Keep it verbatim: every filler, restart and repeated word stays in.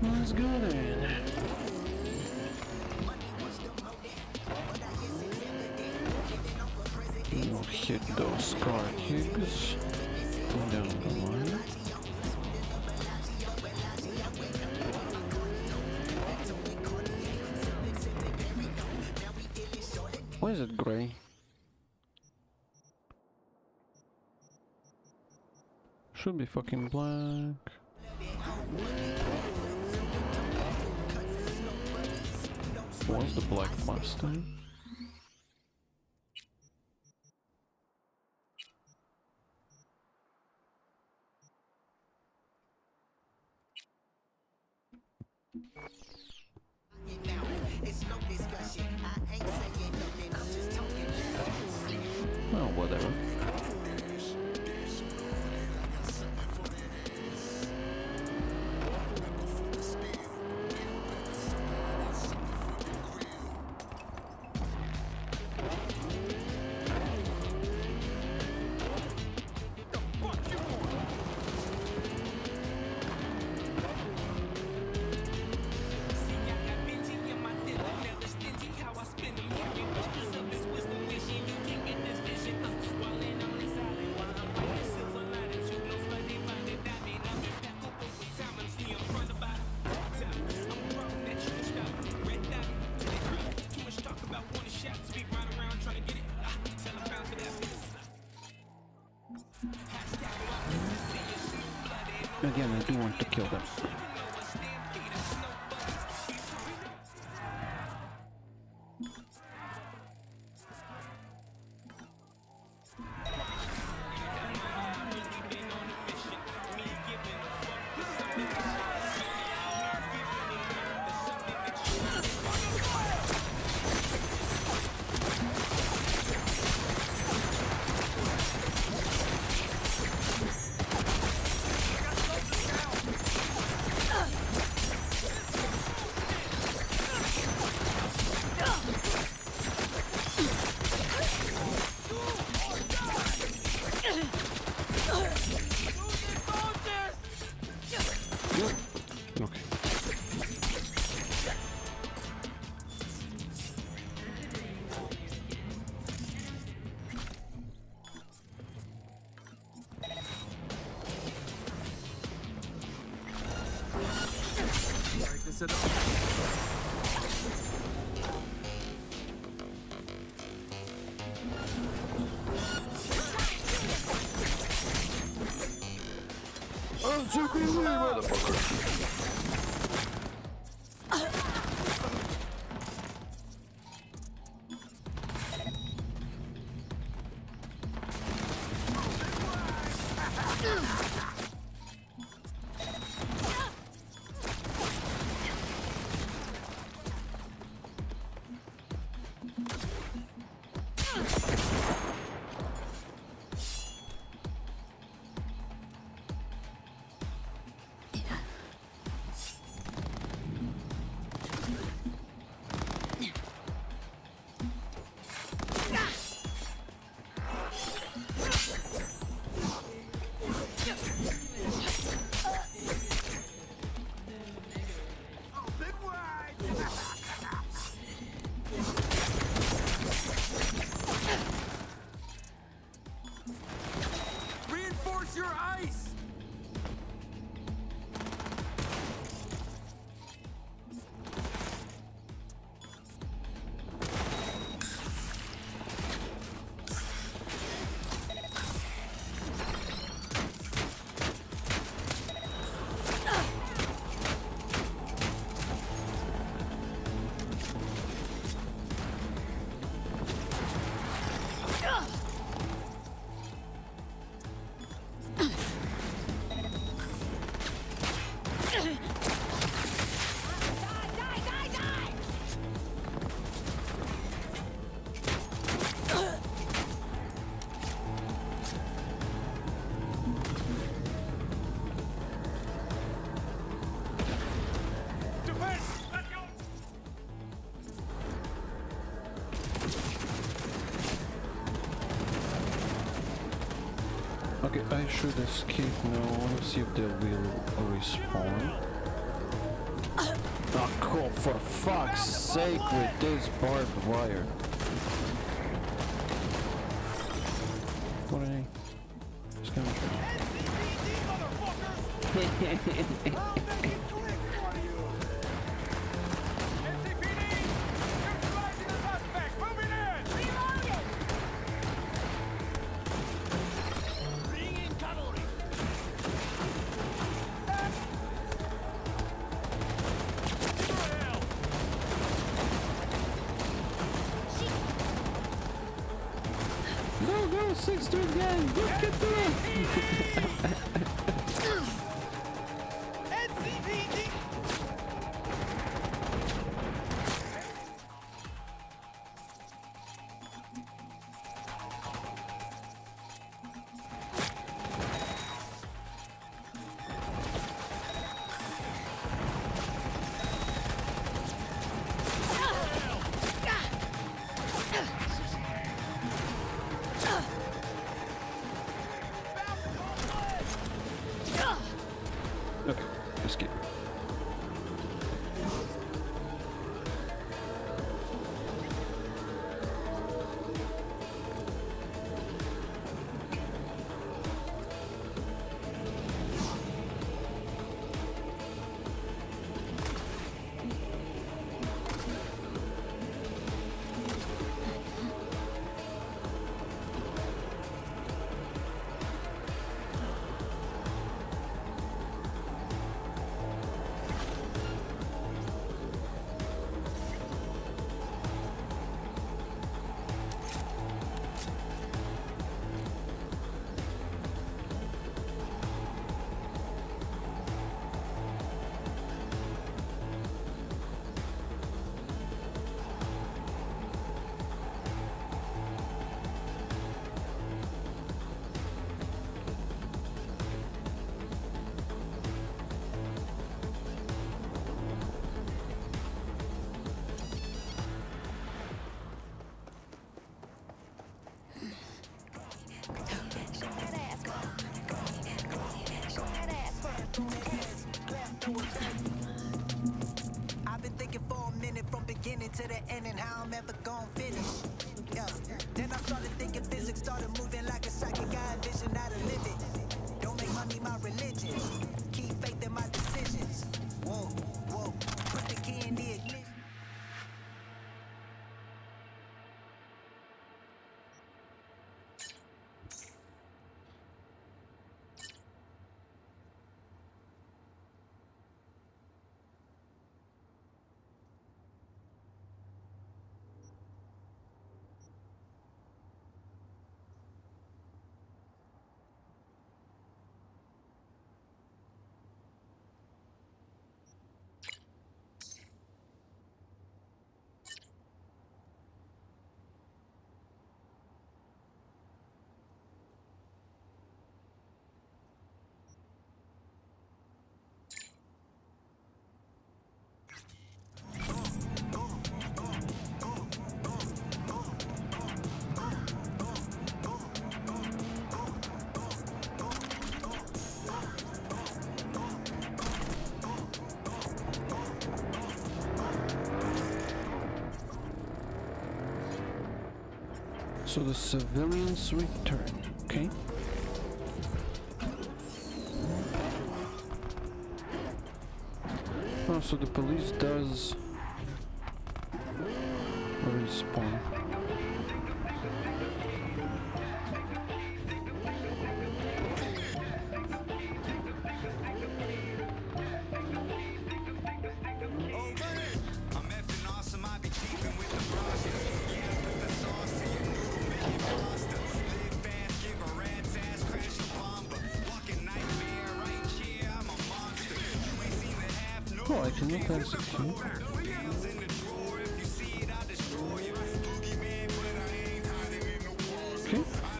Let's go then. We'll hit those scarred Higgs down the line. Why is it gray? Should be fucking black. Was the black Mustang? Oh, whatever. Again, I do want to kill them. Okay. Oh, took me away, motherfucker! Your ice! Okay, I should escape now. Let's see if they will respawn. Oh, cool, for fuck's sake with this barbed wire. What are they? Just gonna try. Go, go, six dude gang, go get through it! Okay, escape. I've been thinking for a minute from beginning to the end and how I'm ever gonna finish. Yeah. Then I started thinking physics, started moving like a psychic. I envision how to live it. Don't make money my religion. Keep faith in my decisions. Whoa, whoa. Put the key in the ignition. So the civilians return, okay? Oh, so the police does respawn. Oh, I can look at sixteen.